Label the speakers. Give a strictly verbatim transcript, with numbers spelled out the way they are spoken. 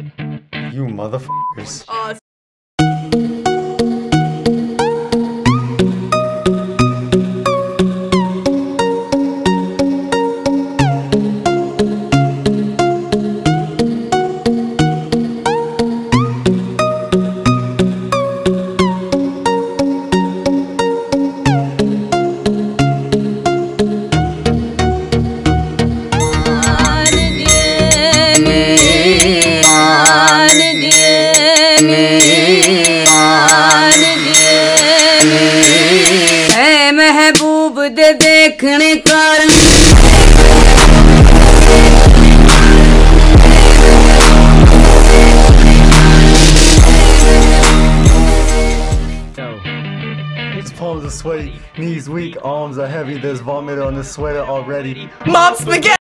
Speaker 1: dead.
Speaker 2: You motherfuckers.
Speaker 1: Uh, महबूब दे देखने कारण
Speaker 2: His palms are sweaty, knees weak, arms are heavy, there's vomit on the sweater already.
Speaker 1: Mom spaghetti.